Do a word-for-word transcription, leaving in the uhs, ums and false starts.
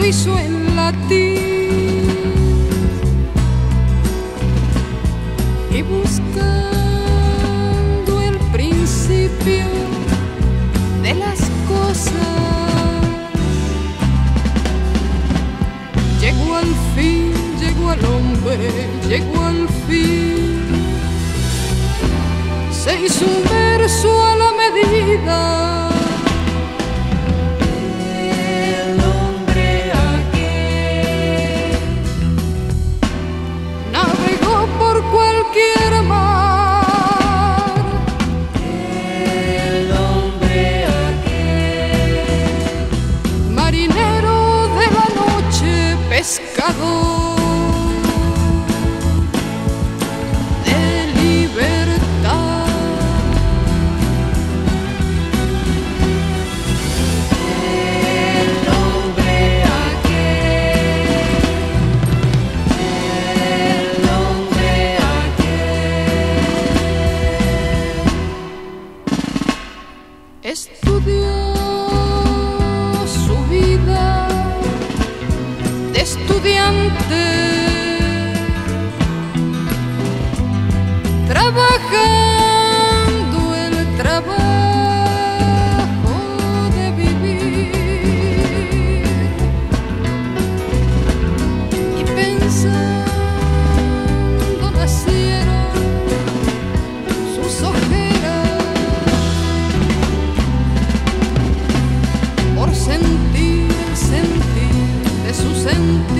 hizo en latín y buscando el principio de las cosas, llegó al fin, llegó al hombre, llegó al fin, se hizo un verso a la medida. Cualquier mar, el hombre aquel, marinero de la noche, pescador de libertad. El hombre aquel, el hombre estudió su vida de estudiante, trabajando el trabajo de vivir y pensando nacieron sus ojeras por sentir el sentir de su sentir.